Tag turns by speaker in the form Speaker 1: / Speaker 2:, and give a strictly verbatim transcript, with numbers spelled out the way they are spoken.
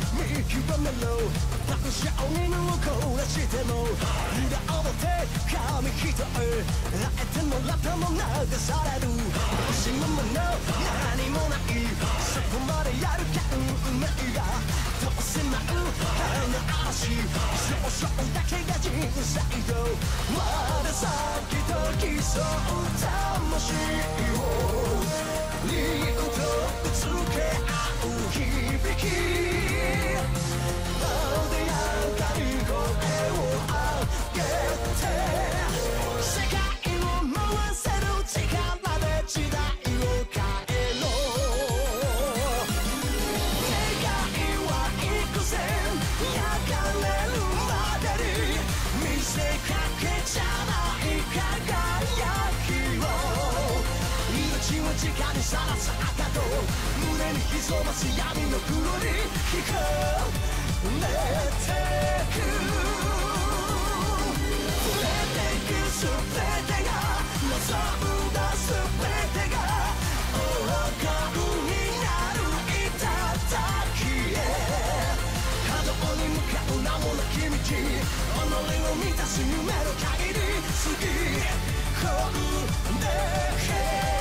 Speaker 1: 見極めろ託し合う犬を凍らしても裏表紙一重あえてのラタも流される惜しむもの何もないそこまでやるか運命がどうせ舞う愛の嵐少々だけが人生よまだ先ときそう魂を理由とぶつけ合う響き艶やかに声を上げて世界を回せる力で時代を変えろ願いは幾千焼かれるまでに見せかけじゃない輝きを命を直にさらす赤と胸に潜ます闇の黒に引かれてく触れてくすべてが望んだすべてが王冠になる頂へ波動に向かう名もなき道己を満たす夢の限り過ぎ込んでけ